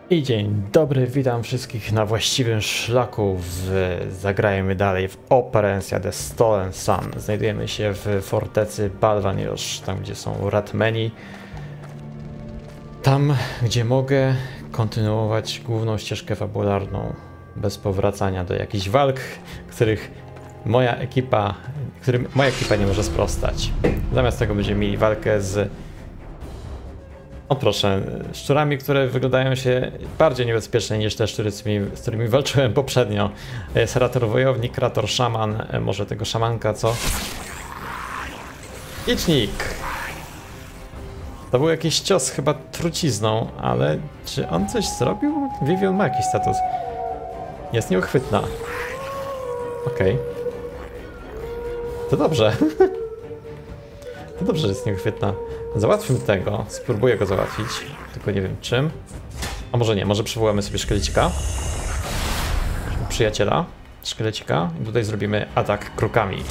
I dzień dobry, witam wszystkich na właściwym szlaku. Zagrajmy dalej w Operencia The Stolen Sun. Znajdujemy się w fortecy Balvaniosz, tam gdzie są Ratmeni. Tam, gdzie mogę kontynuować główną ścieżkę fabularną, bez powracania do jakichś walk, którym moja ekipa nie może sprostać. Zamiast tego będziemy mieli walkę z... O proszę, szczurami, które wyglądają się bardziej niebezpiecznie niż te szczury, z którymi walczyłem poprzednio. Jest Rator Wojownik, Rator Szaman, może tego szamanka, co? Licznik! To był jakiś cios chyba trucizną, ale czy on coś zrobił? Vivian ma jakiś status. Jest nieuchwytna. Okej. To dobrze. To dobrze, że jest nieuchwytna. Załatwmy tego, spróbuję go załatwić, tylko nie wiem czym. A może nie, może przywołamy sobie szkielecika. Przyjaciela szkielecika i tutaj zrobimy atak krukami.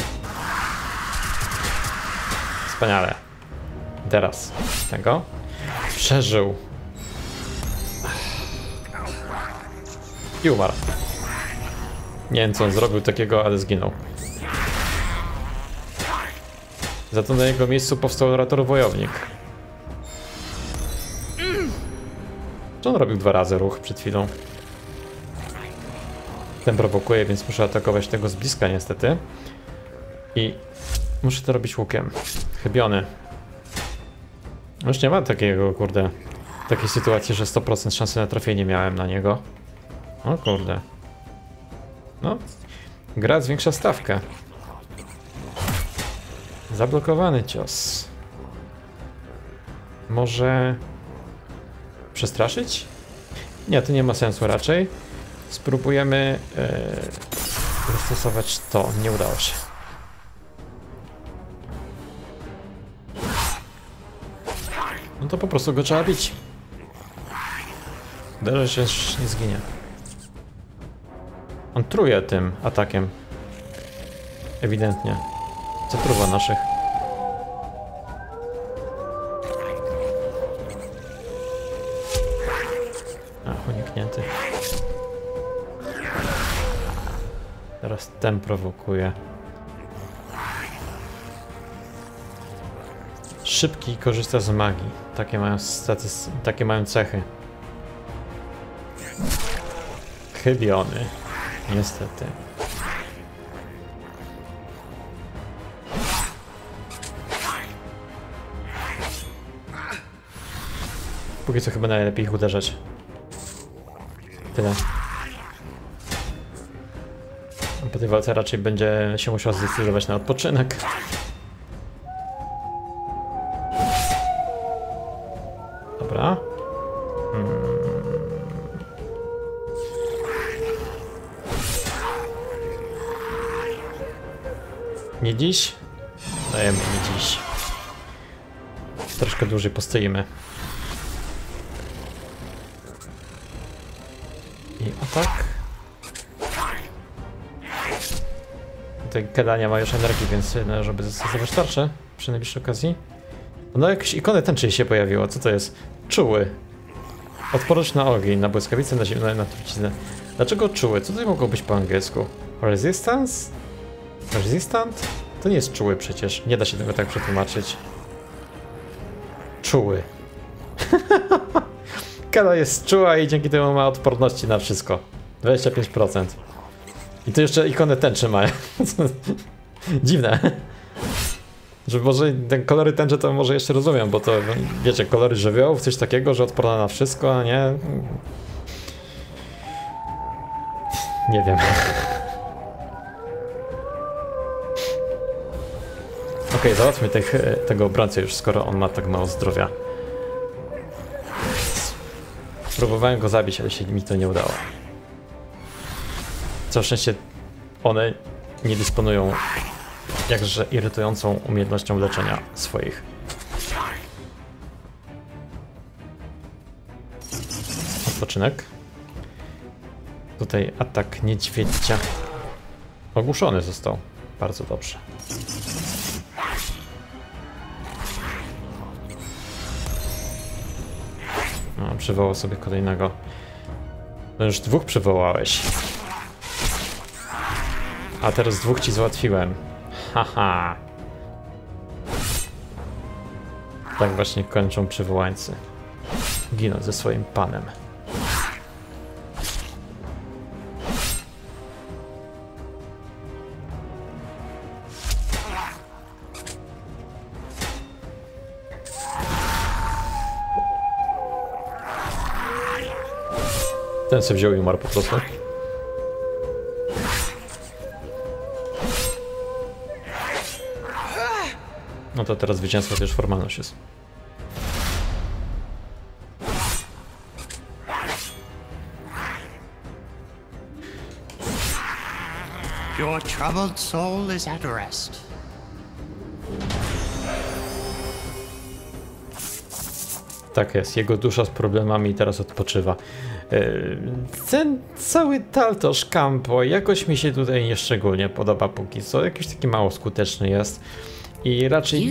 Wspaniale. Teraz tego. Przeżył. I umarł. Nie wiem co on zrobił takiego, ale zginął. Za to na jego miejscu powstał Rator Wojownik. Czy on robił 2 razy ruch przed chwilą? Ten prowokuje, więc muszę atakować tego z bliska niestety. I muszę to robić łukiem. Chybiony. Już nie ma takiego, kurde, takiej sytuacji, że 100% szansy na trafienie miałem na niego. O kurde. No, gra zwiększa stawkę. Zablokowany cios. Może przestraszyć? Nie, to nie ma sensu raczej. Spróbujemy zastosować to. Nie udało się. No to po prostu go trzeba bić. Uderzę się, już nie zginie. On truje tym atakiem. Ewidentnie. Zatruwa naszych. Ach, uniknięty. Teraz ten prowokuje. Szybki i korzysta z magii. Takie mają cechy. Chybiony. Niestety. Póki co chyba najlepiej ich uderzać. Tyle. Po tej walce raczej będzie się musiał zdecydować na odpoczynek. Dobra. Nie dziś? Dajemy nie dziś. Troszkę dłużej postoimy. I atak. Te gadania ma już energii, więc żeby zastosować tarczę przy najbliższej okazji. No jakieś ikony tęczy się pojawiło. Co to jest? Czuły. Odporność na ogień, na błyskawice, na zimno, na truciznę. Dlaczego czuły? Co tutaj mogło być po angielsku? Resistance? Resistant? To nie jest czuły przecież. Nie da się tego tak przetłumaczyć. Czuły. Kala jest czuła i dzięki temu ma odporności na wszystko. 25%. I to jeszcze ikony tęczy mają. Dziwne. Że może ten kolory tęczy to może jeszcze rozumiem, bo to wiecie, kolory żywiołów, coś takiego, że odporna na wszystko, a nie... Nie wiem. Okej, załatwmy tego obrońcę już, skoro on ma tak mało zdrowia. Próbowałem go zabić, ale się mi to nie udało. Całe szczęście one nie dysponują jakże irytującą umiejętnością leczenia swoich. Odpoczynek. Tutaj atak niedźwiedzia. Ogłuszony został. Bardzo dobrze. No, on przywołał sobie kolejnego. No już 2 przywołałeś. A teraz 2 ci załatwiłem. Haha. Tak właśnie kończą przywołańcy. Giną ze swoim panem. Ten sobie wziął i umarł po prostu. No to teraz zwycięstwo to już formalność jest. Your troubled soul is at rest. Tak jest, jego dusza z problemami teraz odpoczywa. Ten cały Taltosh Campo jakoś mi się tutaj nieszczególnie podoba póki co. Jakiś taki mało skuteczny jest. I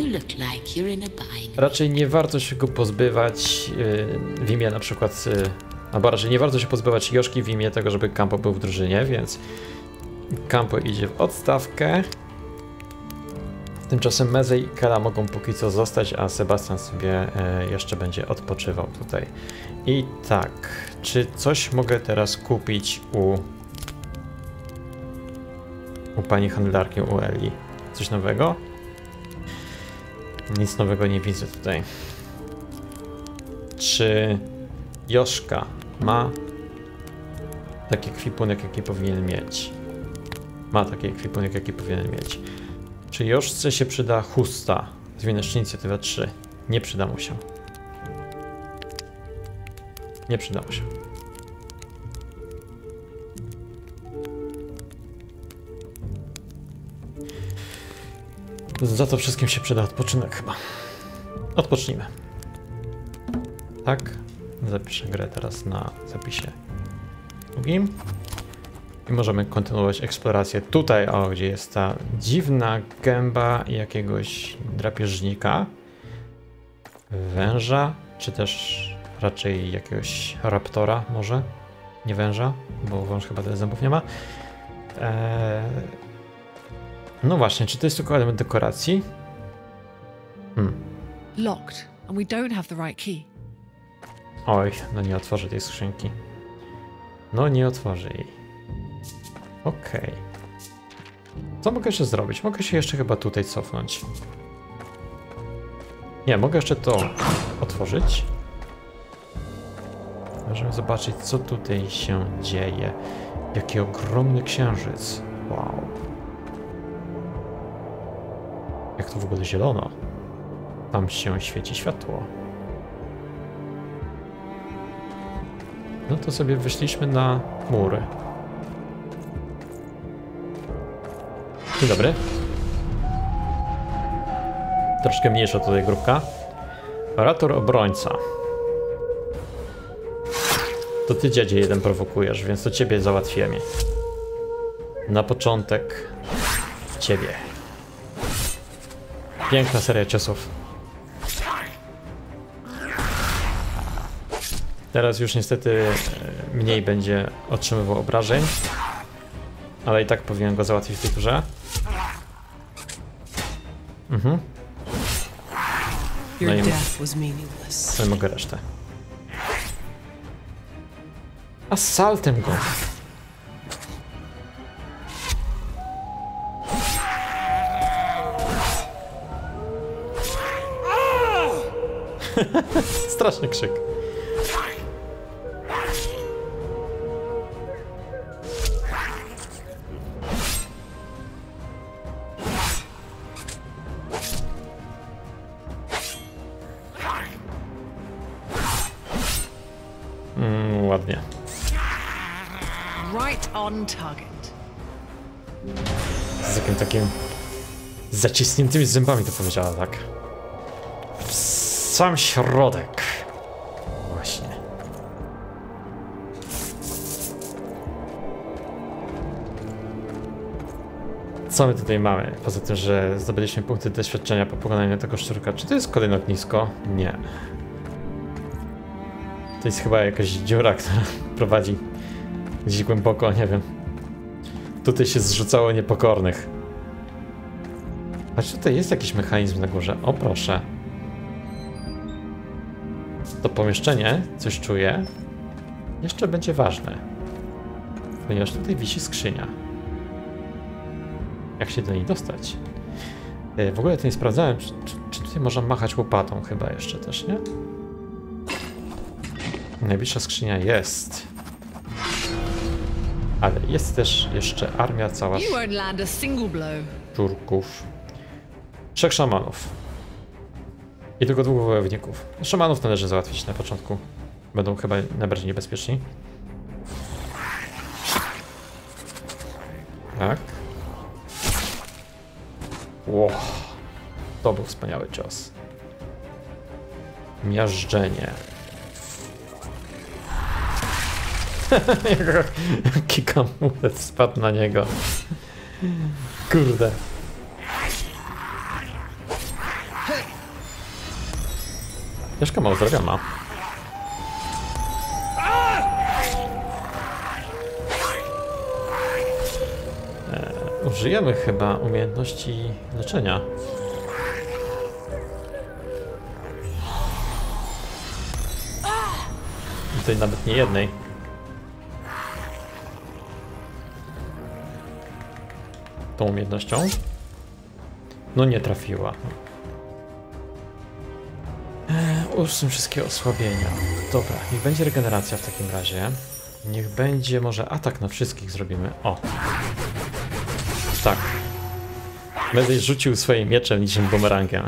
raczej nie warto się go pozbywać w imię na przykład, albo raczej nie warto się pozbywać Joszki w imię tego, żeby Campo był w drużynie, więc Campo idzie w odstawkę. Tymczasem Meze i Kela mogą póki co zostać, a Sebastian sobie jeszcze będzie odpoczywał tutaj. I tak, czy coś mogę teraz kupić u pani handlarki, u Eli? Coś nowego? Nic nowego nie widzę tutaj. Czy Joszka ma taki ekwipunek, jaki powinien mieć? Ma taki ekwipunek, jaki powinien mieć. Czy Joszce się przyda chusta? Zwinność inicjatywa 3. Nie przyda mu się. Nie przyda mu się. Za to wszystkim się przyda odpoczynek chyba. Odpocznijmy. Tak. Zapiszę grę teraz na zapisie drugim. I możemy kontynuować eksplorację tutaj, o, gdzie jest ta dziwna gęba jakiegoś drapieżnika, węża, czy też raczej jakiegoś raptora może, nie węża, bo wąż chyba tyle zębów nie ma. No właśnie, czy to jest tylko element dekoracji? Locked, and we don't have the right key. Oj, no nie otworzę tej skrzynki. No nie otworzę jej. Okej. Co mogę jeszcze zrobić? Mogę się jeszcze chyba tutaj cofnąć. Nie, mogę jeszcze to otworzyć. Możemy zobaczyć, co tutaj się dzieje. Jaki ogromny księżyc. Wow. Jak to w ogóle zielono. Tam się świeci światło. No to sobie wyszliśmy na mury. Dzień dobry. Troszkę mniejsza tutaj grupka. Orator obrońca. To ty, dziadzie, jeden prowokujesz, więc to ciebie załatwiemy. Na początek ciebie. Piękna seria ciosów. Teraz już niestety mniej będzie otrzymywał obrażeń. Ale i tak powinien go załatwić w tej turze. No i mogę resztę. Asaltem go. Straszny krzyk. Ładnie. Right on target. Z jakim takim zaciśniętymi zębami to powiedziała, tak. W sam środek. Właśnie. Co my tutaj mamy? Poza tym, że zdobyliśmy punkty doświadczenia po pokonaniu tego szczurka. Czy to jest kolejne ognisko? Nie. To jest chyba jakaś dziura, która prowadzi gdzieś głęboko, nie wiem. Tutaj się zrzucało niepokornych. Choć tutaj jest jakiś mechanizm na górze. O proszę. To pomieszczenie, coś czuję, jeszcze będzie ważne. Ponieważ tutaj wisi skrzynia. Jak się do niej dostać? W ogóle to nie sprawdzałem, czy tutaj można machać łopatą chyba jeszcze też, nie? Najbliższa skrzynia jest. Ale jest też jeszcze armia cała You won't land a single blow. Turków. 3 szamanów. I tylko 2 wojowników. Szamanów należy załatwić na początku. Będą chyba najbardziej niebezpieczni. Tak. Wow. To był wspaniały cios. Miażdżenie. Jaki kamulet spadł na niego. Kurde. Mieszka mało zdrowia ma. Użyjemy chyba umiejętności leczenia. I tutaj nawet nie jednej. Tą umiejętnością. No nie trafiła. Usuń wszystkie osłabienia. Dobra, niech będzie regeneracja w takim razie. Niech będzie może atak na wszystkich zrobimy. O. Tak. Będę rzucił swoim mieczem niczym bumerangiem.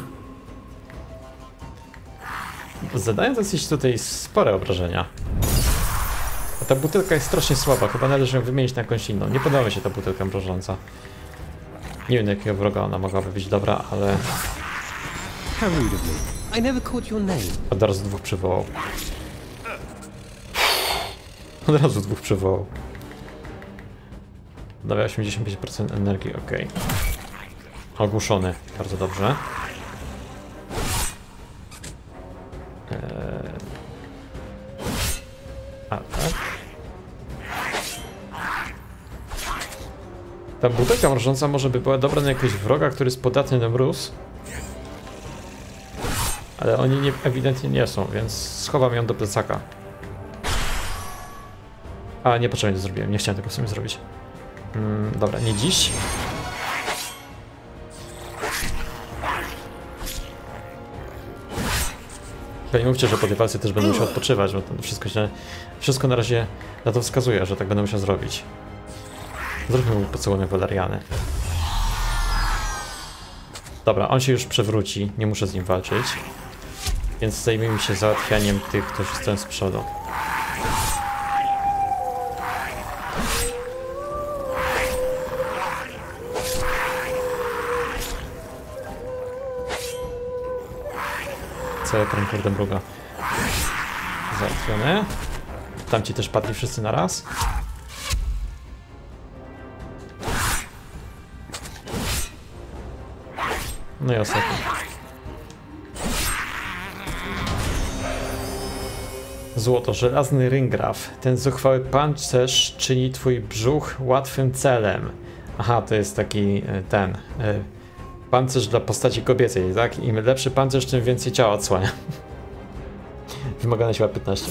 Zadają dosyć tutaj spore obrażenia. A ta butelka jest strasznie słaba, chyba należy ją wymienić na jakąś inną. Nie podoba mi się ta butelka mrożąca. Nie wiem, jakiego wroga ona mogłaby być dobra, ale... How rude of me. I never caught your name. Od razu 2 przywołał. Od razu 2 przywołał. Dawia 85% energii, ok. Ogłuszony, bardzo dobrze. A tak. Ta butelka mrożąca może by była dobra na jakiegoś wroga, który jest podatny na mróz. Ale oni ewidentnie nie są, więc schowam ją do plecaka. A niepotrzebnie to zrobiłem, nie chciałem tego sobie zrobić. Dobra, nie dziś. Nie mówcie, że po tej walce też będę musiał odpoczywać, bo to wszystko na razie na to wskazuje, że tak będę musiał zrobić. Zróbmy mu pocałunek Waleriany. Dobra, on się już przewróci, nie muszę z nim walczyć. Więc zajmijmy się załatwianiem tych, którzy stoją z przodu. Cały ekran kurde mruga. Załatwione. Tamci też padli wszyscy na raz. No i ostatni. Złoto, żelazny ringraf. Ten zuchwały pancerz czyni twój brzuch łatwym celem. Aha, to jest taki ten pancerz dla postaci kobiecej, tak? Im lepszy pancerz, tym więcej ciała odsłania. Wymagana siła 15.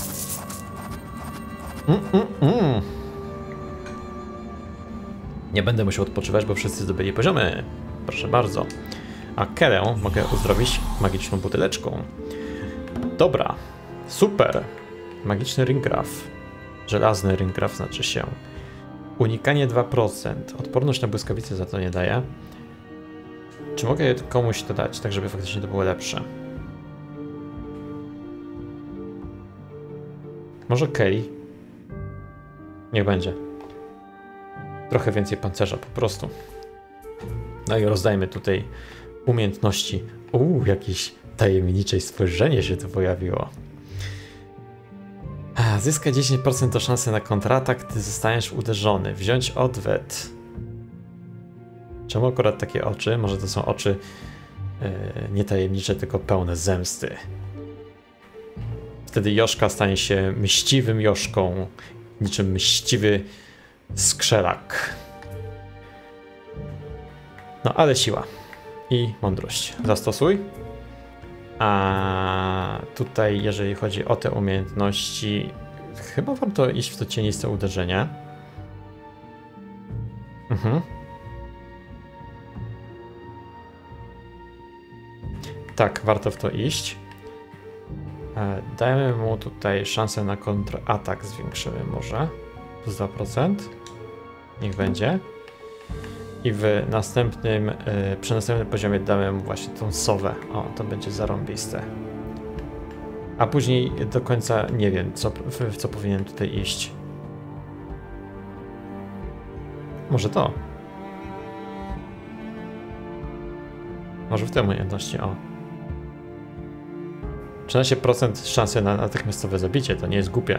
Nie będę musiał odpoczywać, bo wszyscy zdobyli poziomy. Proszę bardzo. A Kerę mogę uzdrowić magiczną buteleczką. Dobra. Super. Magiczny ringraf. Żelazny ringraf znaczy się. Unikanie 2%. Odporność na błyskawice za to nie daje. Czy mogę komuś to dać, tak żeby faktycznie to było lepsze? Może Kelly? Niech będzie. Trochę więcej pancerza po prostu. No i rozdajmy tutaj umiejętności. Jakieś tajemnicze spojrzenie się tu pojawiło. Zyskaj 10% to szanse na kontratak, gdy zostaniesz uderzony. Wziąć odwet. Czemu akurat takie oczy? Może to są oczy nie tajemnicze, tylko pełne zemsty. Wtedy Joszka stanie się mściwym Joszką, niczym mściwy skrzelak. No ale siła i mądrość zastosuj. A tutaj, jeżeli chodzi o te umiejętności, chyba warto iść w to cieniste uderzenie. Tak, warto w to iść. Dajemy mu tutaj szansę na kontratak, zwiększymy może plus 2%. Niech będzie. I w następnym, przy następnym poziomie damy mu właśnie tą sowę. O, to będzie zarąbiste. A później do końca nie wiem, w co powinien tutaj iść. Może to. Może w tej umiejętności, o. 13% szansy na natychmiastowe zabicie, to nie jest głupie.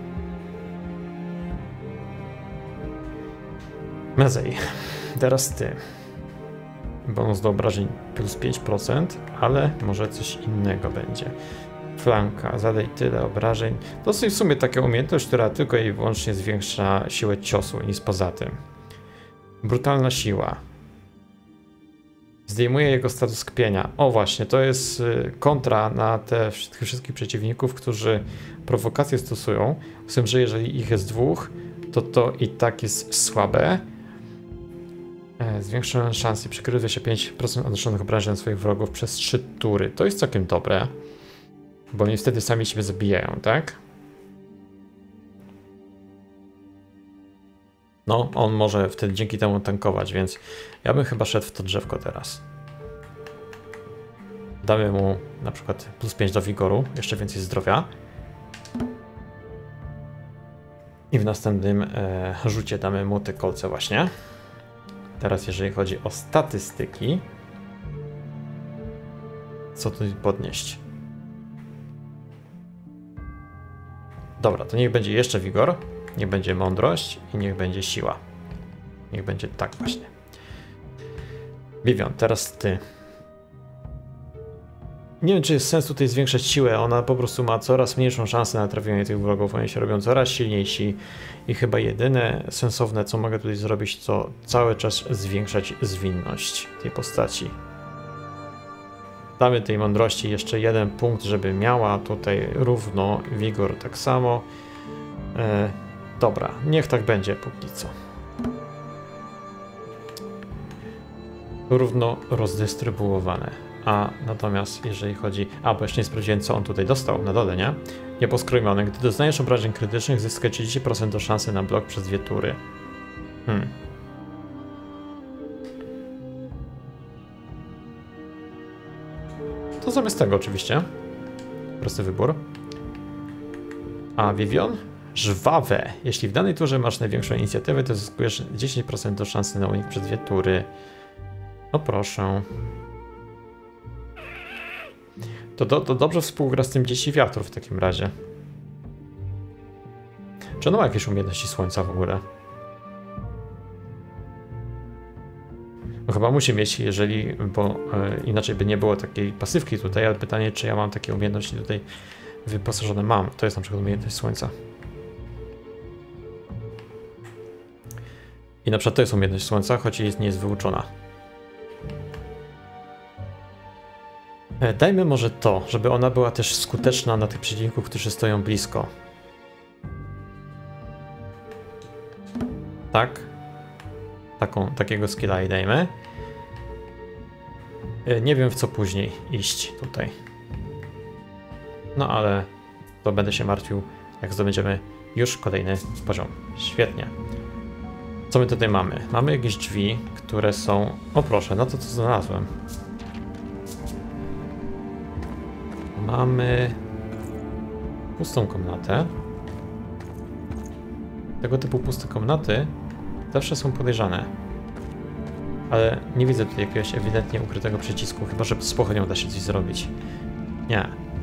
Mezej, teraz ty. Bonus do obrażeń plus 5%, ale może coś innego będzie. Flanka, zadaj tyle obrażeń. To jest w sumie taka umiejętność, która tylko i wyłącznie zwiększa siłę ciosu, nic poza tym. Brutalna siła. Zdejmuje jego status kpienia. O właśnie, to jest kontra na tych wszystkich przeciwników, którzy prowokacje stosują. Z tym, że jeżeli ich jest dwóch, to i tak jest słabe. Zwiększa szanse przykrywa się 5% odnoszonych obrażeń swoich wrogów przez 3 tury. To jest całkiem dobre, bo oni wtedy sami siebie zabijają, tak? No, on może wtedy dzięki temu tankować, więc ja bym chyba szedł w to drzewko teraz. Damy mu na przykład plus 5 do wigoru, jeszcze więcej zdrowia. I w następnym rzucie damy mu te kolce właśnie. Teraz jeżeli chodzi o statystyki, co tu podnieść? Dobra, to niech będzie jeszcze wigor, niech będzie mądrość i niech będzie siła. Niech będzie tak właśnie. Vivian, teraz ty. Nie wiem, czy jest sens tutaj zwiększać siłę, ona po prostu ma coraz mniejszą szansę na trafienie tych wrogów, oni się robią coraz silniejsi i chyba jedyne sensowne, co mogę tutaj zrobić, to cały czas zwiększać zwinność tej postaci. Damy tej mądrości jeszcze 1 punkt, żeby miała tutaj równo, wigor tak samo. Dobra, niech tak będzie póki co. Równo rozdystrybuowane. A natomiast jeżeli chodzi... A, bo jeszcze nie sprawdziłem, co on tutaj dostał na dole, nie? Nieposkrojony. Gdy doznajesz obrażeń krytycznych, zyskaj 30% do szansy na blok przez 2 tury. To zamiast tego oczywiście. Prosty wybór. A Vivian? Żwawe. Jeśli w danej turze masz największą inicjatywę, to zyskujesz 10% do szansy na unik przez 2 tury. No proszę. To dobrze współgra z tym Dzieci Wiatru w takim razie. Czy ono ma jakieś umiejętności słońca w ogóle? No chyba musi mieć, jeżeli, bo inaczej by nie było takiej pasywki tutaj, ale pytanie, czy ja mam takie umiejętności tutaj wyposażone? Mam. To jest na przykład umiejętność słońca. I na przykład to jest umiejętność słońca, choć nie jest wyuczona. Dajmy może to, żeby ona była też skuteczna na tych przeciwników, którzy stoją blisko. Tak. Takiego skilla i dajmy. Nie wiem, w co później iść tutaj. No ale to będę się martwił, jak zdobędziemy już kolejny poziom. Świetnie. Co my tutaj mamy? Mamy jakieś drzwi, które są... O proszę, no to co znalazłem. Mamy pustą komnatę. Tego typu puste komnaty zawsze są podejrzane. Ale nie widzę tutaj jakiegoś ewidentnie ukrytego przycisku, chyba że z pochodnią da się coś zrobić. Nie.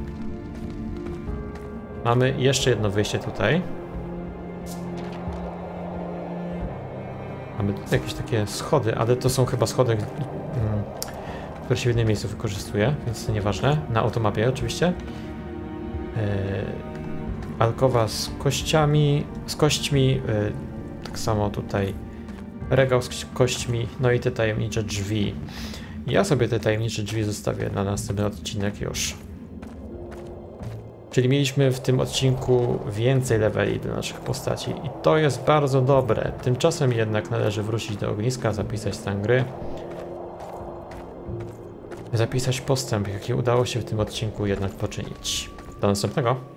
Mamy jeszcze jedno wyjście tutaj. Mamy tutaj jakieś takie schody, ale to są chyba schody, które się w jednym miejscu wykorzystuje, więc to nieważne. Na automapie oczywiście. alkowa z kośćmi, tak samo tutaj regał z kośćmi, no i te tajemnicze drzwi. Ja sobie te tajemnicze drzwi zostawię na następny odcinek już. Czyli mieliśmy w tym odcinku więcej leveli dla naszych postaci i to jest bardzo dobre. Tymczasem jednak należy wrócić do ogniska, zapisać stan gry. Zapisać postęp, jaki udało się w tym odcinku jednak poczynić. Do następnego.